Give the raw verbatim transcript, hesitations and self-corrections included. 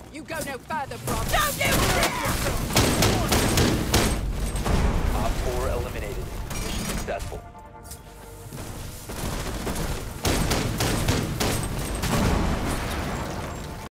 You go no further, Brom. Don't you dare!